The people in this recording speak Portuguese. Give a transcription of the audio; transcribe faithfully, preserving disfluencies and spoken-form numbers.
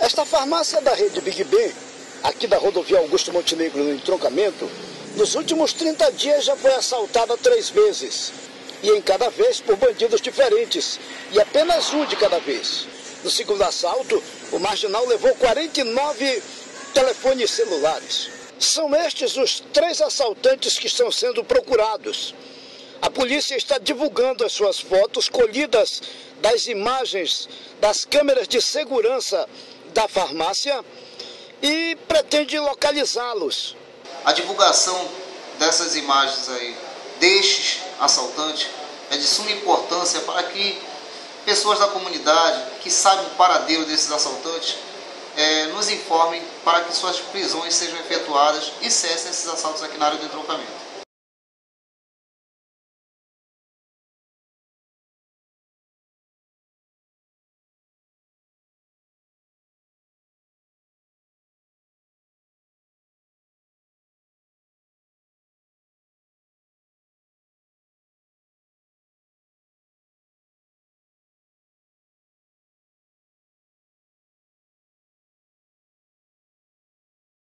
Esta farmácia da rede Big Ben, aqui da rodovia Augusto Montenegro, no entroncamento, nos últimos trinta dias já foi assaltada três vezes. E em cada vez por bandidos diferentes. E apenas um de cada vez. No segundo assalto, o marginal levou quarenta e nove telefones celulares. São estes os três assaltantes que estão sendo procurados. A polícia está divulgando as suas fotos colhidas das imagens das câmeras de segurança da farmácia e pretende localizá-los. A divulgação dessas imagens aí, destes assaltantes, é de suma importância para que pessoas da comunidade que sabem o paradeiro desses assaltantes é, nos informem para que suas prisões sejam efetuadas e cessem esses assaltos aqui na área do entroncamento.